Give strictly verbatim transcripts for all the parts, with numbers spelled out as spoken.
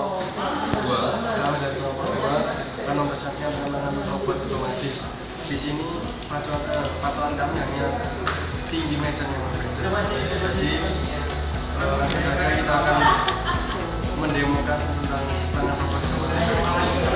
dua. Kami dari kelompok dua akan mempersiapkan pengembangan robot otomatis. Di sini patokan, eh, patokan kami hanya tinggi medan yang berbeda. Jadi eh, langsung saja kita akan mendemokan tentang tangan robot otomatis dari kelompok.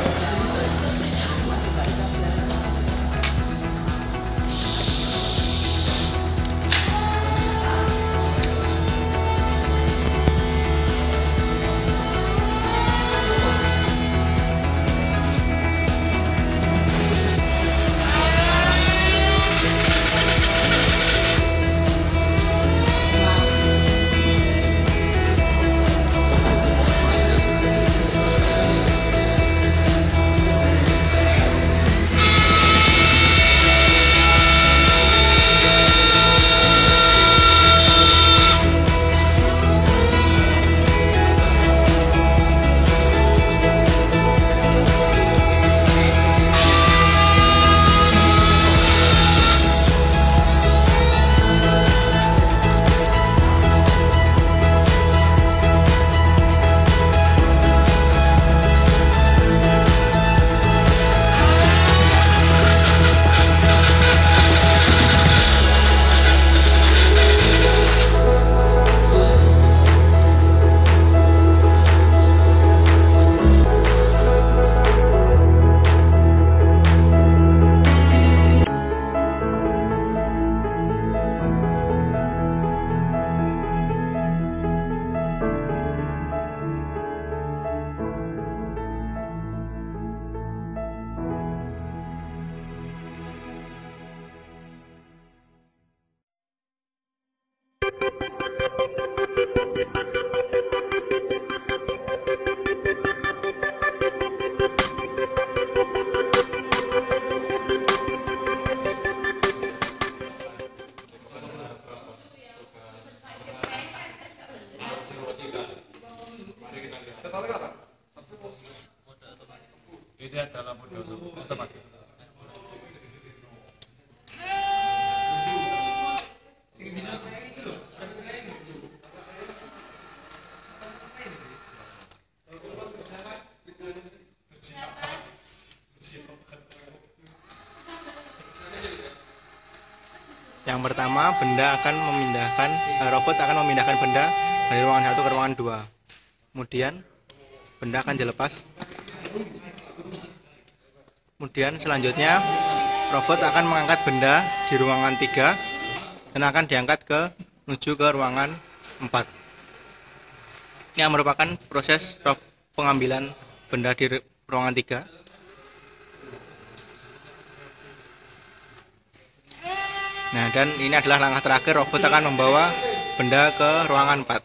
Ini adalah model otomatis. Yang pertama, benda akan memindahkan robot akan memindahkan benda dari ruangan satu ke ruangan dua. Kemudian benda akan dilepas. Kemudian selanjutnya robot akan mengangkat benda di ruangan tiga dan akan diangkat ke menuju ke ruangan empat. Ini merupakan proses pengambilan benda di ruangan tiga. Nah, dan ini adalah langkah terakhir, robot akan membawa benda ke ruangan empat.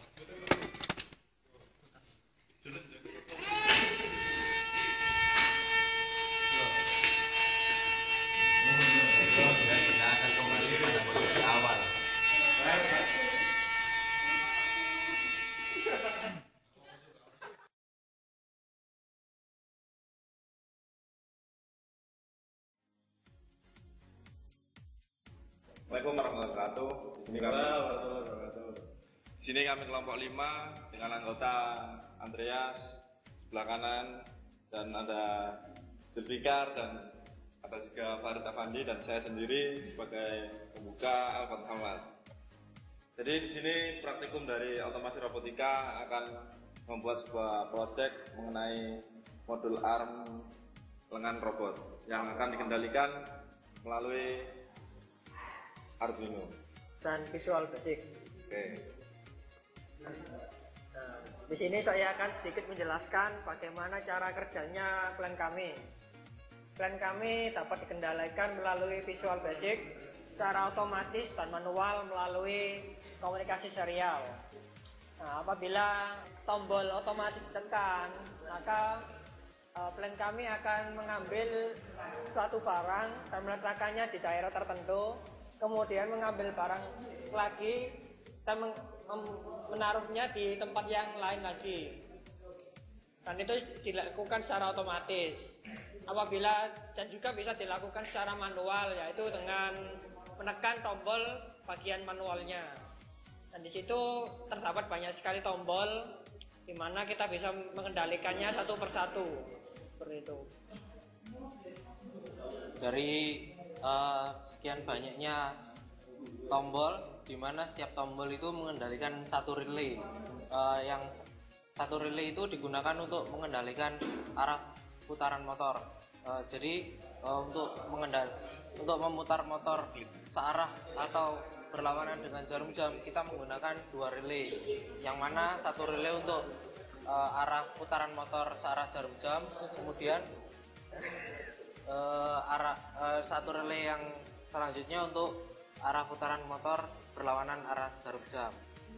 Assalamualaikum warahmatullahi wabarakatuh. Di sini kami, di sini kami kelompok lima dengan anggota Andreas sebelah kanan dan ada Zulfikar dan ada juga Farid Afandi dan saya sendiri sebagai pembuka Alfat Hamad. Jadi di sini praktikum dari otomasi robotika akan membuat sebuah proyek mengenai modul Arm lengan robot yang akan dikendalikan melalui Arduino dan Visual Basic. Oke. Nah, di sini saya akan sedikit menjelaskan bagaimana cara kerjanya plan kami. Plan kami dapat dikendalikan melalui Visual Basic secara otomatis dan manual melalui komunikasi serial. Nah, apabila tombol otomatis ditekan, maka uh, plan kami akan mengambil suatu barang dan meletakkannya di daerah tertentu, kemudian mengambil barang lagi dan menaruhnya di tempat yang lain lagi, dan itu dilakukan secara otomatis. Apabila dan juga bisa dilakukan secara manual, yaitu dengan menekan tombol bagian manualnya. Dan di situ terdapat banyak sekali tombol, di mana kita bisa mengendalikannya satu persatu seperti itu. Dari uh, sekian banyaknya tombol, di mana setiap tombol itu mengendalikan satu relay. Uh, yang satu relay itu digunakan untuk mengendalikan arah putaran motor. Uh, jadi uh, untuk mengendal, untuk memutar motor searah atau berlawanan dengan jarum jam, kita menggunakan dua relay. Yang mana satu relay untuk uh, arah putaran motor searah jarum jam, kemudian Uh, arah uh, satu relay yang selanjutnya untuk arah putaran motor berlawanan arah jarum jam.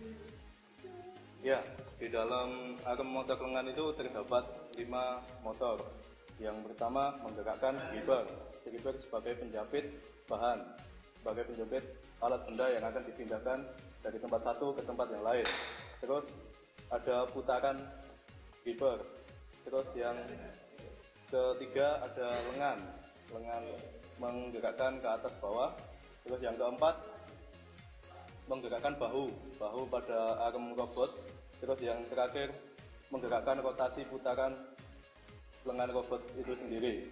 Ya, di dalam arm motor lengan itu terdapat lima motor. Yang pertama menggerakkan gripper. Gripper sebagai penjepit bahan, sebagai penjepit alat benda yang akan dipindahkan dari tempat satu ke tempat yang lain. Terus ada putaran gripper. Terus yang ketiga ada lengan, lengan menggerakkan ke atas bawah. Terus yang keempat menggerakkan bahu, bahu pada arm robot. Terus yang terakhir menggerakkan rotasi putaran lengan robot itu sendiri.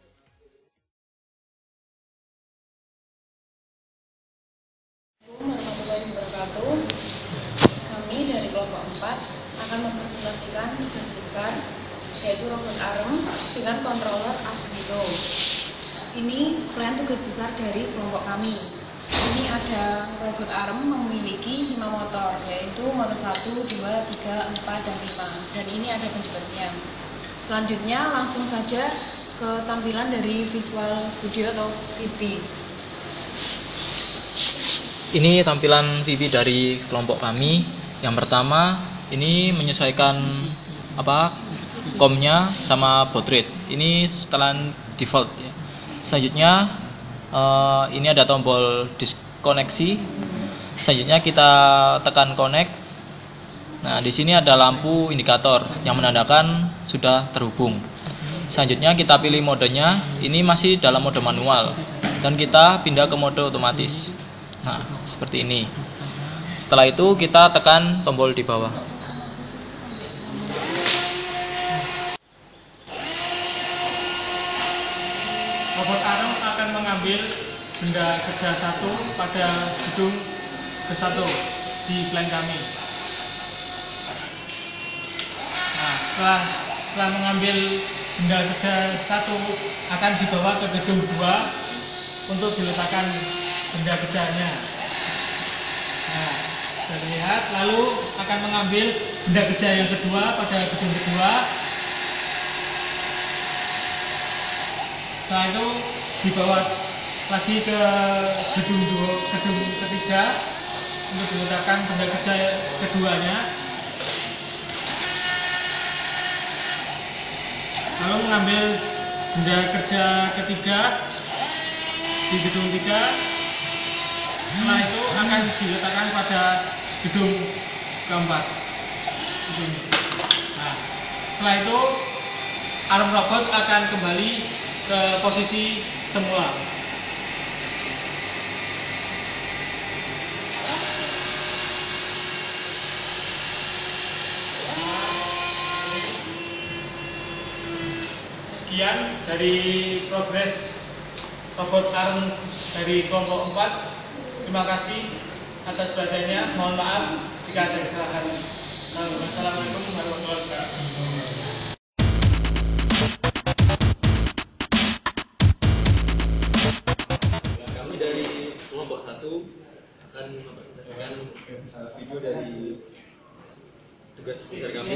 Assalamualaikum warahmatullahi wabarakatuh. Kami dari kelompok empat akan mempresentasikan tugas besar, yaitu robot arm dengan controller Arduino. Ini plan tugas besar dari kelompok kami. Ini ada robot arm memiliki lima motor, yaitu motor satu, dua, tiga, empat, dan lima. Dan ini ada penjepitnya. Selanjutnya langsung saja ke tampilan dari Visual Studio atau V B. Ini tampilan V B dari kelompok kami. Yang pertama, ini menyesuaikan apa komnya sama baud rate. Ini setelan default ya. Selanjutnya uh, ini ada tombol diskoneksi. Selanjutnya kita tekan connect. Nah, di sini ada lampu indikator yang menandakan sudah terhubung. Selanjutnya kita pilih modenya. Ini masih dalam mode manual dan kita pindah ke mode otomatis. Nah, seperti ini. Setelah itu kita tekan tombol di bawah. Robot arm akan mengambil benda kerja satu pada gedung ke satu di plan kami. Nah, setelah setelah mengambil benda kerja satu akan dibawa ke gedung dua untuk diletakkan benda kerjanya. Nah, bisa dilihat, lalu akan mengambil benda kerja yang kedua pada gedung kedua. Setelah itu dibawa lagi ke gedung dua, gedung ketiga untuk diletakkan benda kerja keduanya. Lalu mengambil benda kerja ketiga di gedung tiga. Setelah itu akan diletakkan pada gedung keempat. Nah, setelah itu arm robot akan kembali ke posisi semula. Sekian dari progres robot arm dari kelompok empat. Terima kasih atas perhatiannya. Mohon maaf jika ada kesalahan. Wassalamualaikum warahmatullahi wabarakatuh. Kami dari kelompok satu akan mempresentasikan video dari tugas besar kami.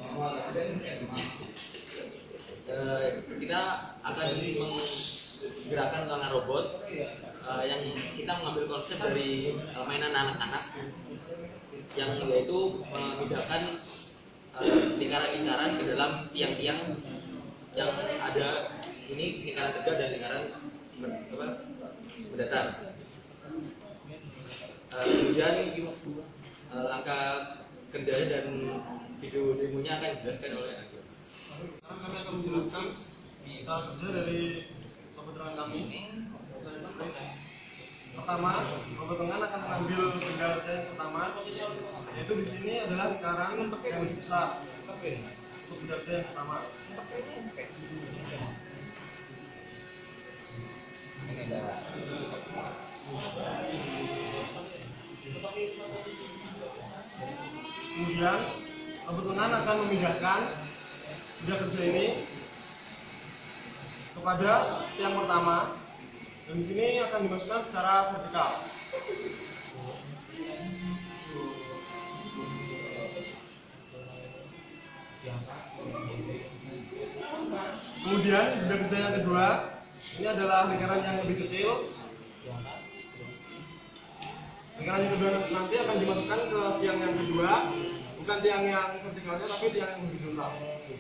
Uh, kita akan menggerakkan lengan robot uh, yang kita mengambil konsep dari uh, mainan anak-anak, yang yaitu memindahkan uh, lingkaran-lingkaran ke dalam tiang-tiang yang ada. Ini lingkaran tegak dan lingkaran apa, berdatar. Uh, kemudian uh, langkah kendali dan video demonya akan dijelaskan oleh Agus. Sekarang kami akan menjelaskan cara kerja dari robot lengan kami. Pertama, robot lengan akan mengambil benda kerja yang pertama, yaitu di sini adalah lingkaran yang lebih besar. untuk benda kerja yang pertama. Ini ada. Kemudian robot lengan akan memindahkan benda kerja ini kepada tiang pertama, dan di sini akan dimasukkan secara vertikal. Kemudian benda kerja yang kedua, ini adalah lingkaran yang lebih kecil. Lingkaran yang kedua nanti akan dimasukkan ke tiang yang kedua, bukan tiang yang vertikalnya, tapi tiang yang horizontal.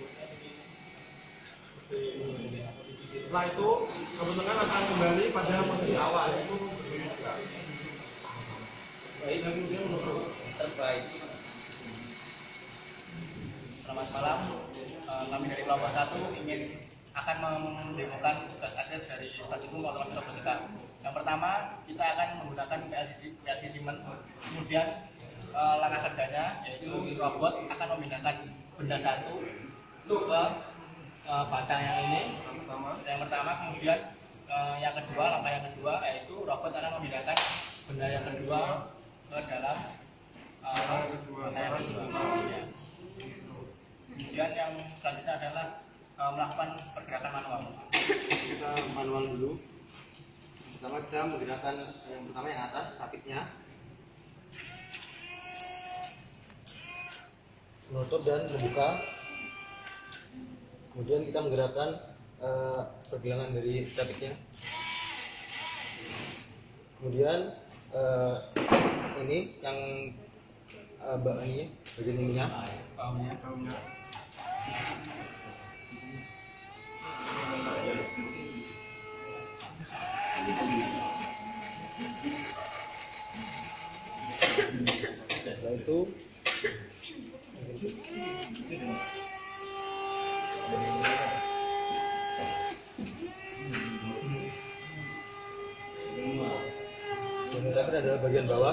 Setelah itu, robot lengan akan kembali pada posisi awal, yaitu berdiri tegak. Baik, dan kemudian menurut Terbaik. Selamat malam. Eh, Kami dari kelompok satu ingin akan mendemokan tugas akhir dari Practicum Automation and Robotic. Yang pertama, kita akan menggunakan P L C P L C Siemens. Kemudian eh, langkah kerjanya yaitu robot akan memindahkan benda satu ke eh, batang yang ini. Yang pertama, kemudian eh, yang kedua, langkah yang kedua yaitu robot akan memindahkan benda yang kedua ke dalam eh, benda yang kedua. Ya. Kemudian yang selanjutnya adalah uh, melakukan pergerakan manual. Kita manual dulu. Pertama kita menggerakkan yang pertama yang atas, rakitnya. Menutup dan membuka. Kemudian kita menggerakkan uh, pergelangan dari rakitnya. Kemudian uh, ini yang uh, ini bagian ininya. Baunya, baunya. Setelah itu yang terakhir adalah bagian bawah.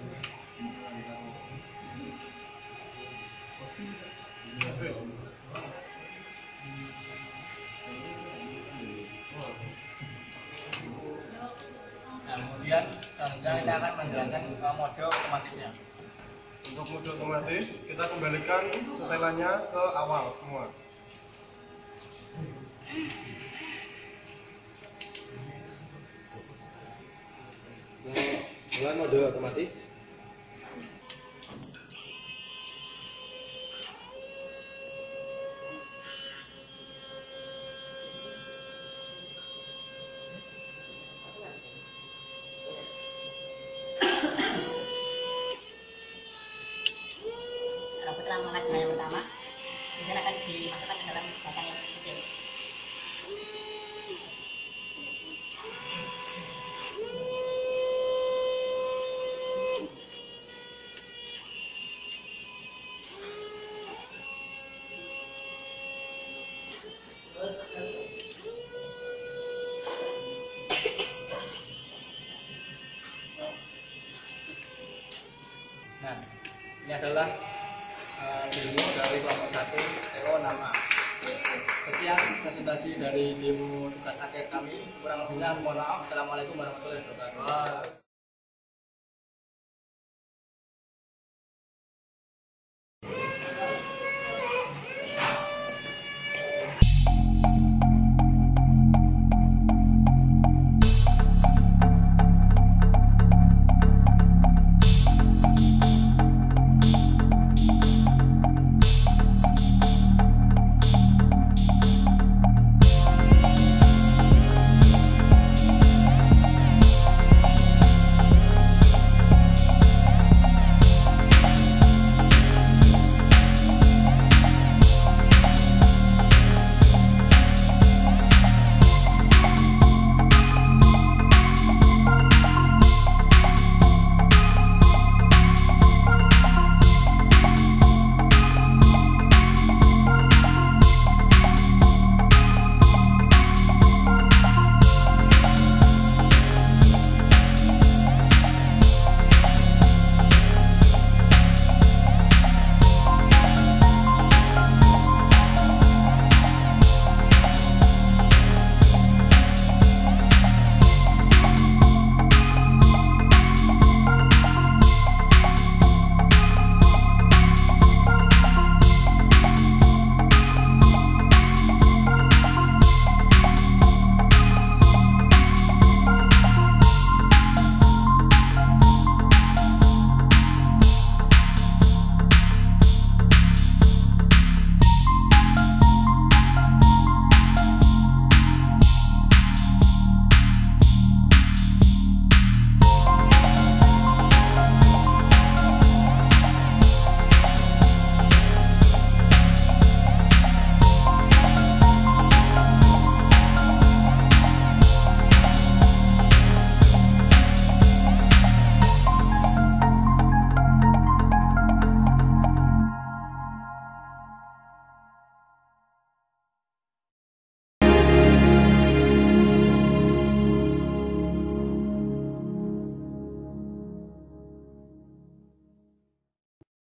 Nah, kemudian selanjutnya kita akan menjalankan uh, mode otomatisnya. Untuk mode otomatis, kita kembalikan setelannya ke awal semua. Mulai mode otomatis. Robot telah mengangkat benda yang pertama, kemudian akan dimasukkan ke dalam batang yang kecil. Nah, ini adalah uh, demo dari kelompok satu Eko nama. Sekian presentasi dari demo tugas akhir kami. Kurang lebihnya mohon maaf. Assalamualaikum warahmatullahi wabarakatuh.